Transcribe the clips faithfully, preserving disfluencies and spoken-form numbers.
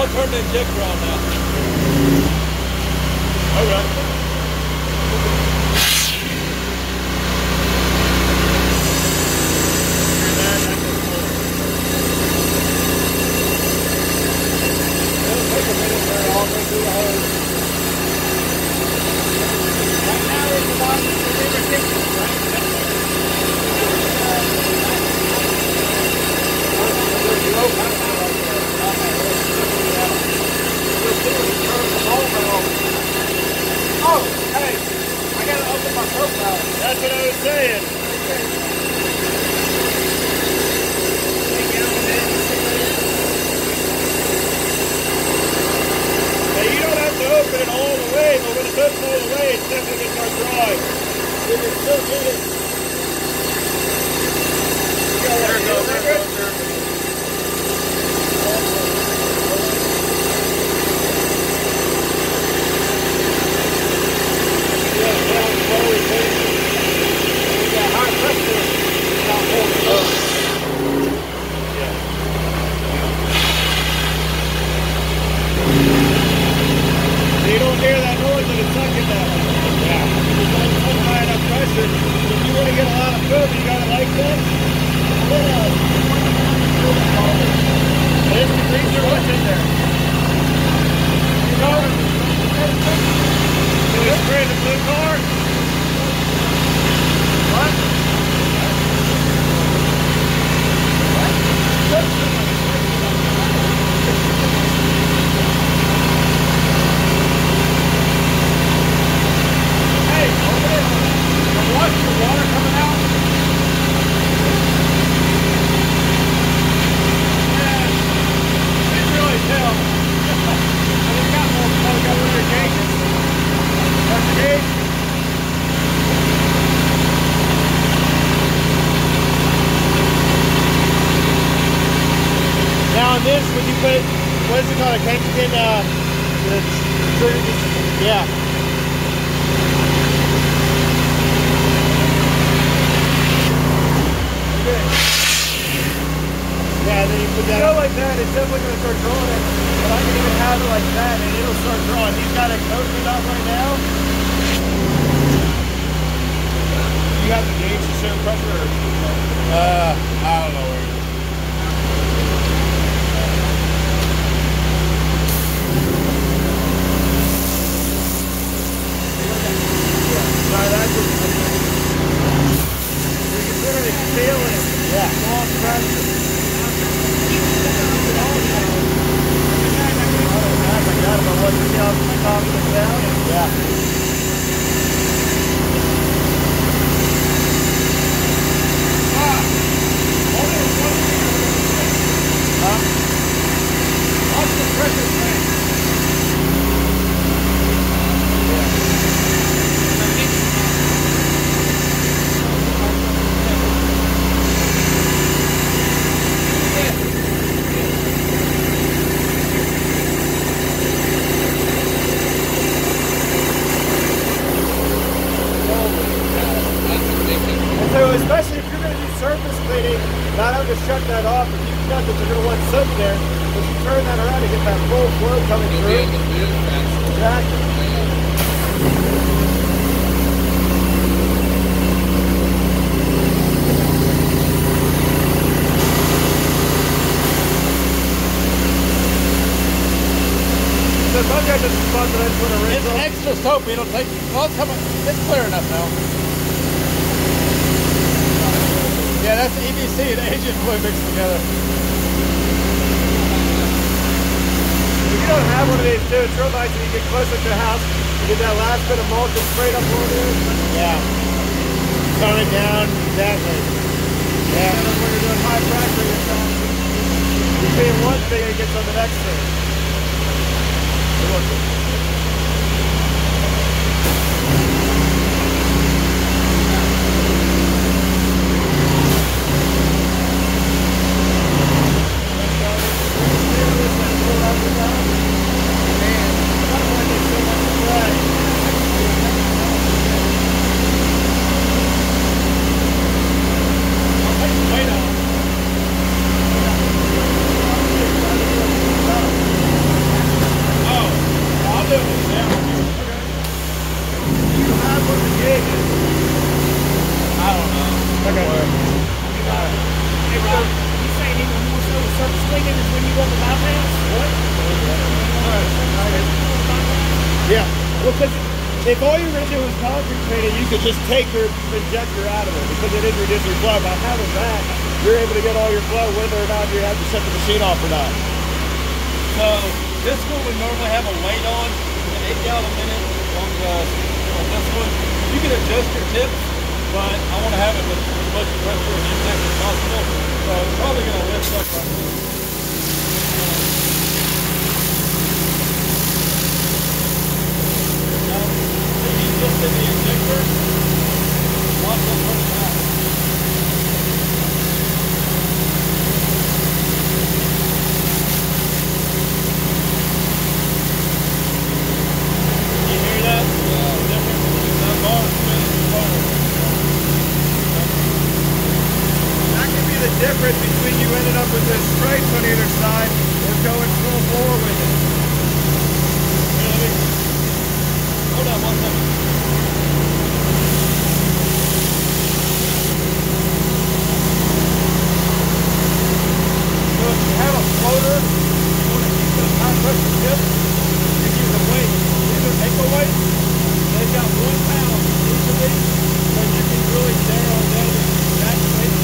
I'll turn the injector on now. All right. It'll take a minute for it all to go through the hose. Right now it's about ridiculous, right? There's no power right there. Oh, hey, I gotta open my profile. That's what I was saying. Hey, you don't have to open it all the way, but when it doesn't all the way, it's definitely gonna start dry. If it's still good. There it goes, there it goes, there it goes. It's extra soapy. It'll take. Well, it's, coming, it's clear enough now. Yeah, that's the E B C, the agent fluid mixed together. If you don't have one of these too, it's real nice when you get closer to the house. You get that last bit of mulch and sprayed up over there. Yeah. Tone it down. Exactly. Yeah. And then when you're doing high pressure, you're trying to between one thing and it gets on the next thing. when you run the bypass? What? Yeah. Well, because if all you're going to do is concrete paint it, you could just take your injector out of it because it is reducing your flow. By having that, you're able to get all your flow whether or not you have to shut the machine off or not. So this one would normally have a weight on, an eight gallon a minute on, the, on this one. You can adjust your tips, but I want to have it with as much pressure and impact as possible. So it's probably going to lift up right here. Now, if you just in the injector, watch them turn it out. Difference between you ending up with this straight on either side or going full bore with it. Here, hold on one second. So if you have a floater, you want to keep the high pressure tip, you can use a weight. Either take a weight, they've got one pound each of these, so you can really narrow down the exact weight.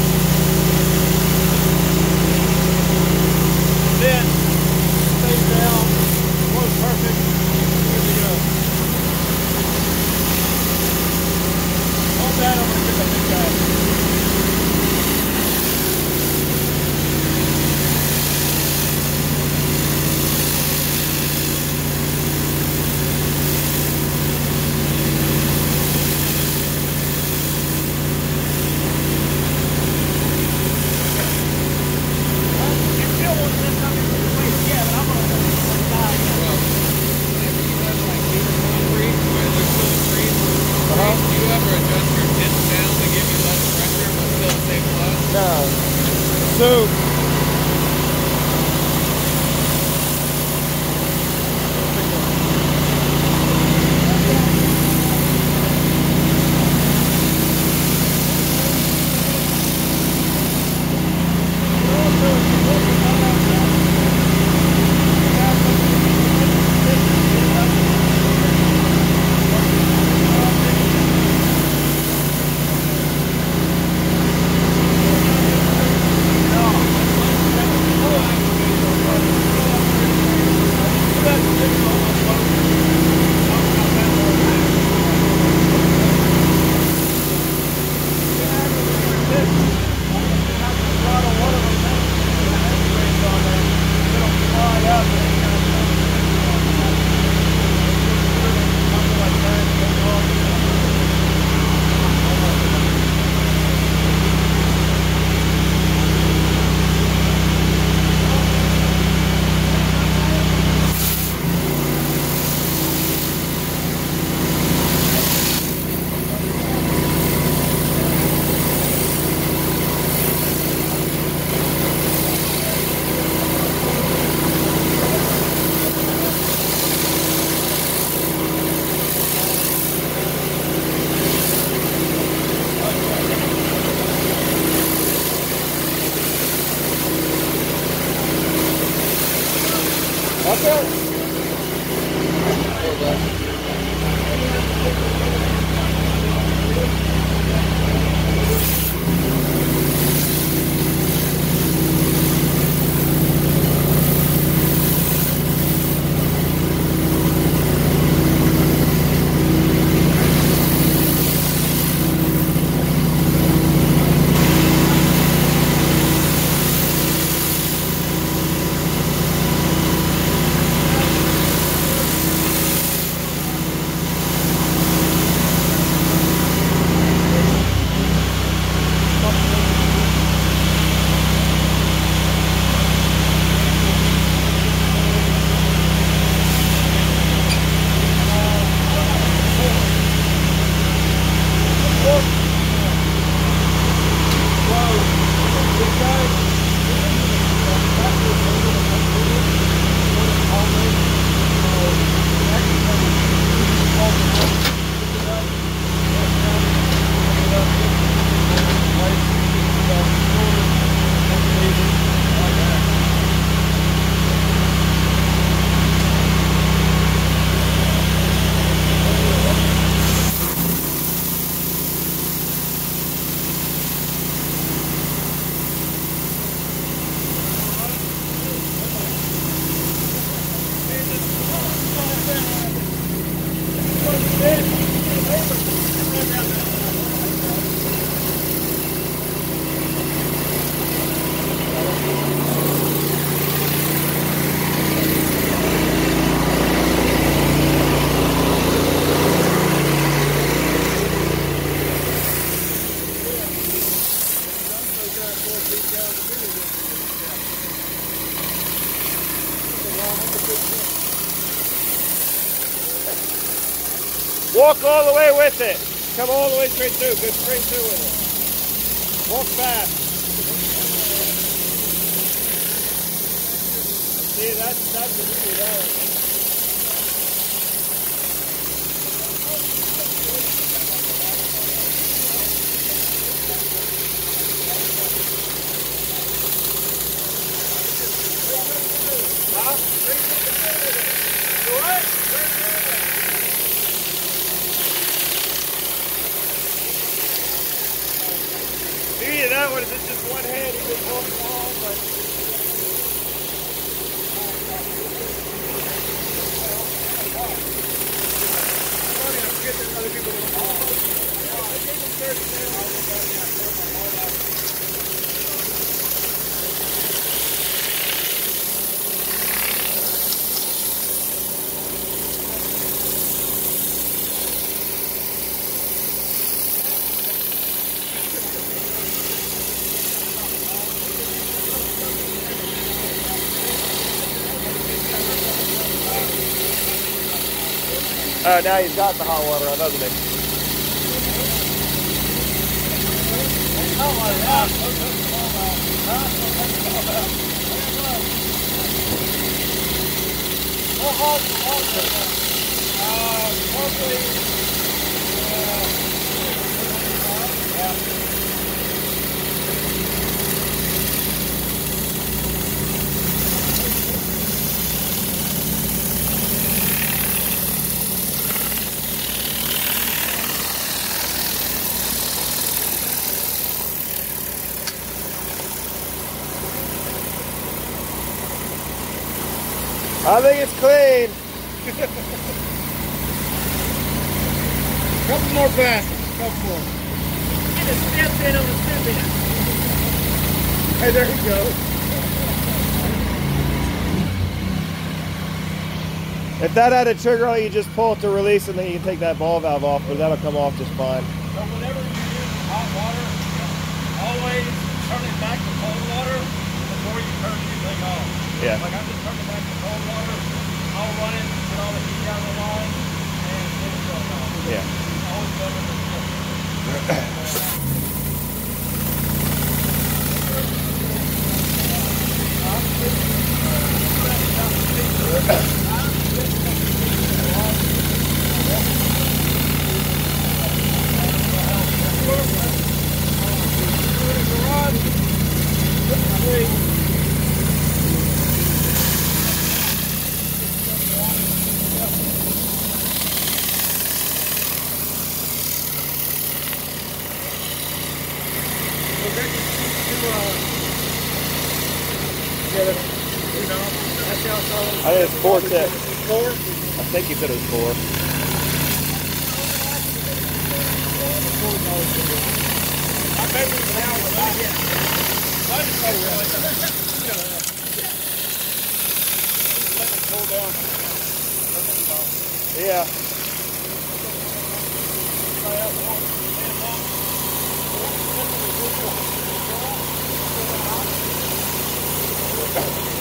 Then stay down, close perfect, here we go. On that, I'm going to get the big guy. So Walk all the way with it. Come all the way straight through. Go straight through with it. Walk fast. See, that's that's the beauty of that. Huh? What? Beauty of that one is it's just one hand. You just hold it on, but. Other people don't know. Oh, now he's got the hot water on, doesn't he? Oh my God. How hot is water? Uh, probably, uh, yeah. I think it's clean. Couple more passes. Couple more. Get a step in on the step in. Hey, there you go. If that had a trigger on it, you just pull it to release and then you can take that ball valve off, but that'll come off just fine. So whenever you use hot water, always turn it back to cold water before you turn anything off. Yeah. Like I'm just turning back to cold water. I'll run it, put all the heat out of the line, and then it's going off. Yeah. Always love it. I think it's four tip. Four? I think he said it was four. I bet it's an hour, but yeah. I just thought it was. Let it cool down. Yeah. Try out one. Hand one.